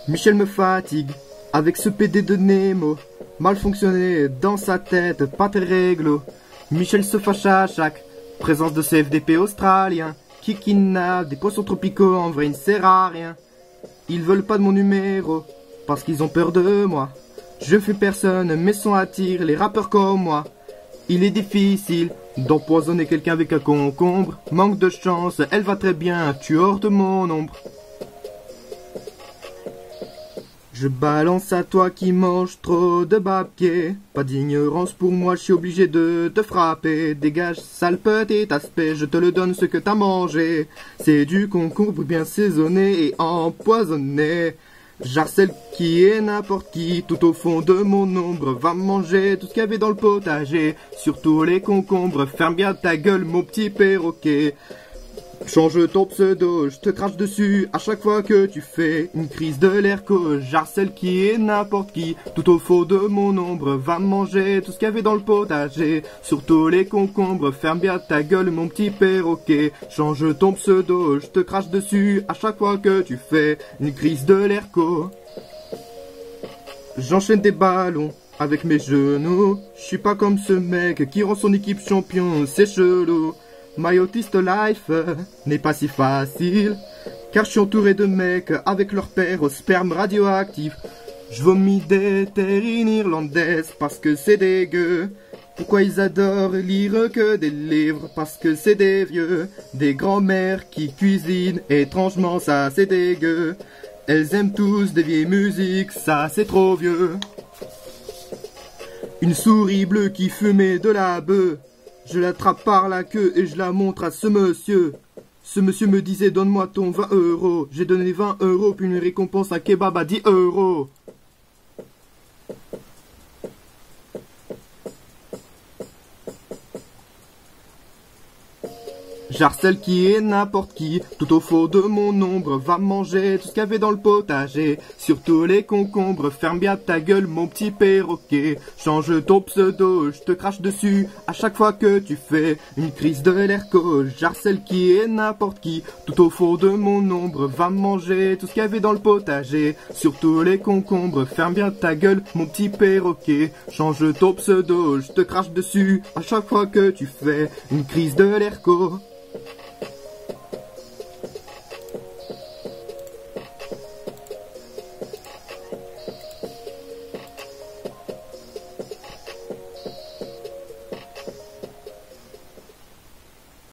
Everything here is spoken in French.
Michel me fatigue, avec ce PD de Nemo. Mal fonctionné dans sa tête, pas très réglo. Michel se fâche à chaque présence de CFDP australien qui kidnappe des poissons tropicaux, en vrai il ne sert à rien. Ils veulent pas de mon numéro, parce qu'ils ont peur de moi. Je fais personne, mes sons attirent les rappeurs comme moi. Il est difficile d'empoisonner quelqu'un avec un concombre. Manque de chance, elle va très bien, tu es hors de mon ombre. Je balance à toi qui mange trop de papier. Pas d'ignorance pour moi, je suis obligé de te frapper. Dégage, sale petit aspect, je te le donne ce que t'as mangé. C'est du concombre bien saisonné et empoisonné. J'harcèle qui est n'importe qui, tout au fond de mon ombre. Va manger tout ce qu'il y avait dans le potager, surtout les concombres. Ferme bien ta gueule mon petit perroquet. Change ton pseudo, je te crache dessus à chaque fois que tu fais une crise de l'erco. J'harcèle qui est n'importe qui, tout au fond de mon ombre. Va manger tout ce qu'il y avait dans le potager, surtout les concombres. Ferme bien ta gueule mon petit perroquet. Change ton pseudo, je te crache dessus à chaque fois que tu fais une crise de l'erco. J'enchaîne des ballons avec mes genoux. Je suis pas comme ce mec qui rend son équipe champion, c'est chelou. My autiste life n'est pas si facile, car je suis entouré de mecs avec leur père au sperme radioactif. Je vomis des terrines irlandaises parce que c'est dégueu. Pourquoi ils adorent lire que des livres? Parce que c'est des vieux, des grands-mères qui cuisinent étrangement, ça c'est dégueu. Elles aiment tous des vieilles musiques, ça c'est trop vieux. Une souris bleue qui fumait de la bœuf. Je l'attrape par la queue et je la montre à ce monsieur. Ce monsieur me disait donne-moi ton 20 €. J'ai donné 20 € puis une récompense à kebab à 10 €. J'harcèle qui est n'importe qui, tout au fond de mon ombre. Va manger tout ce qu'il y avait dans le potager, surtout les concombres. Ferme bien ta gueule mon petit perroquet. Change ton pseudo, je te crache dessus à chaque fois que tu fais une crise de l'erco. J'harcèle qui est n'importe qui, tout au fond de mon ombre. Va manger tout ce qu'il y avait dans le potager, surtout les concombres. Ferme bien ta gueule mon petit perroquet. Change ton pseudo, je te crache dessus à chaque fois que tu fais une crise de l'erco.